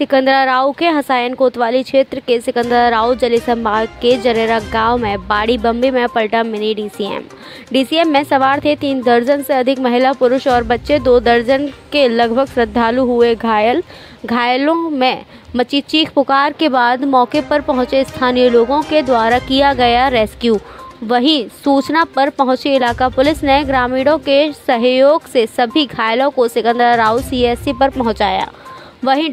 सिकंदराव के हसायन कोतवाली क्षेत्र के सिकंदराव जिले संभाग के जरेरा गांव में बाड़ी बम्बी में पलटा मिनी डीसीएम में सवार थे 3 दर्जन से अधिक महिला, पुरुष और बच्चे। 2 दर्जन के लगभग श्रद्धालु हुए घायलों में मची चीख पुकार के बाद मौके पर पहुंचे स्थानीय लोगों के द्वारा किया गया रेस्क्यू। वहीं सूचना पर पहुंची इलाका पुलिस ने ग्रामीणों के सहयोग से सभी घायलों को सिकंदराव सीएचसी पर पहुंचाया। वहीं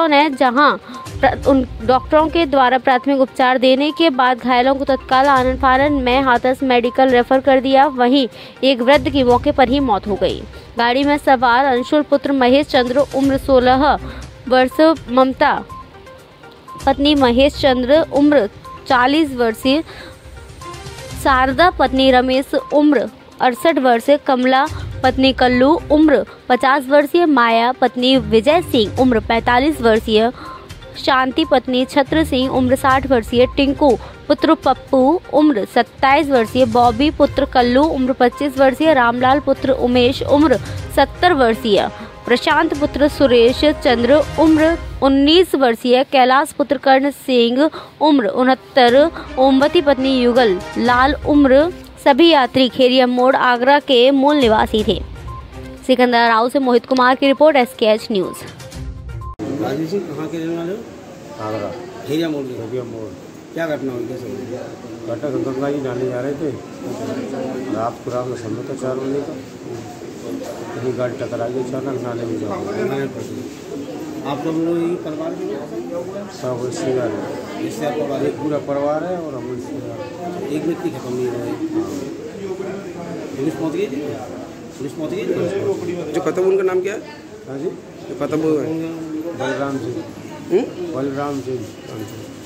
डॉक्टरों के द्वारा प्राथमिक उपचार देने के बाद घायलों को तत्काल आनन फानन में हाथरस मेडिकल रेफर कर दिया। वहीं एक वृद्ध की मौके पर ही मौत हो गई। गाड़ी में सवार अंशुल पुत्र महेश चंद्र उम्र 16 वर्ष, ममता पत्नी महेश चंद्र उम्र 40 वर्षीय, शारदा पत्नी रमेश उम्र 68 वर्ष, कमला पत्नी कल्लू उम्र 50 वर्षीय, माया पत्नी विजय सिंह उम्र 45 वर्षीय, शांति पत्नी छत्र सिंह उम्र 60 वर्षीय, टिंकू पुत्र पप्पू उम्र 27 वर्षीय, बॉबी पुत्र कल्लू उम्र 25 वर्षीय, रामलाल पुत्र उमेश उम्र 70 वर्षीय, प्रशांत पुत्र सुरेश चंद्र उम्र 19 वर्षीय, कैलाश पुत्र कर्ण सिंह उम्र 69, ओमवती पत्नी युगल लाल उम्र। सभी यात्री खेरिया मोड़ आगरा के मूल निवासी थे। सिकंदराव से मोहित कुमार की report, SKH news. Rajesh ji कहाँ के रहने वाले हो? आगरा। खेरिया मोड़। क्या घटना हुई? कैसे घटना गंगा जी नहाने जा रहे थे, रात को समय था 4 बजे का, कहीं गाड़ी टकरा गई, अचानक नाले में जाओ। आप लोग परिवार के सब रिश्तेदार है, इससे आपका एक पूरा परिवार है और हम रिश्तेदार। एक व्यक्ति खत्म नहीं हुआ है। पुलिस पहुँच गई थी? पुलिस पहुँच गई थी? जो खत्म उनका नाम क्या है? हाँ जी, जो खत्म हुआ है बलराम सिंह।